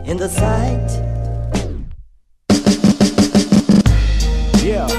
in the sight. Yeah.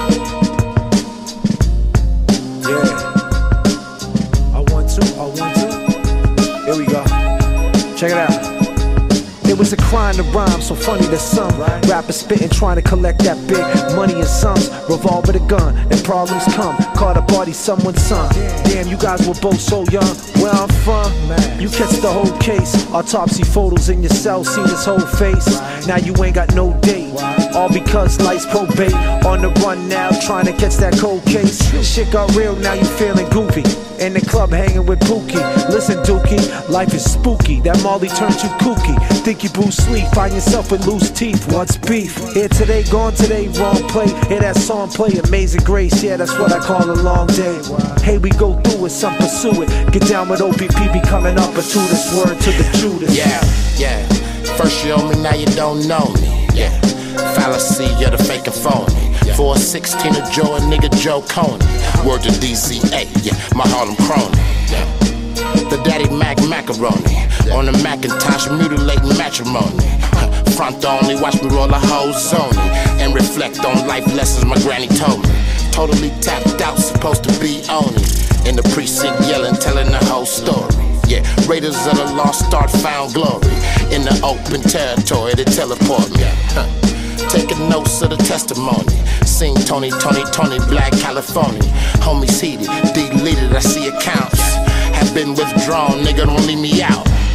Yeah. I want to. Here we go. Check it out. It was a crime to rhyme, so funny that some rappers spitting, trying to collect that big money in sums. Revolver the gun, and problems come. Caught a party, someone's son. Damn, you guys were both so young. Where I'm from, you catch the whole case. Autopsy photos in your cell, seen his whole face. Now you ain't got no date. All because life's probate. On the run now, trying to catch that cold case. Shit got real, now you feeling goofy. In the club hanging with Pookie. Listen, Dookie, life is spooky. That Molly turned you kooky. Think you Bruce Lee, find yourself with loose teeth. What's beef? Here today, gone today, wrong play. Hear that song play, Amazing Grace. Yeah, that's what I call a long day. Hey, we go through it, some pursue it. Get down with OPP, be coming up a to this word to the Judas. Yeah. First you owe me, now you don't know me. Yeah. Fallacy, you're the fake and phony. 416 of Joe and nigga Joe Coney. Word to DZA, yeah, my Harlem crony. Yeah. The daddy macaroni. On the Macintosh, mutilating matrimony. Front only, watch me roll a whole zone. And reflect on life lessons my granny told me. Totally tapped out, supposed to be owning. In the precinct yelling, telling the whole story. Yeah, Raiders of the Lost Ark found glory. In the open territory, they teleport me. Taking notes of the testimony. Sing Tony, Black California. Homies heated, deleted, I see accounts. Have been withdrawn, nigga, don't leave me out.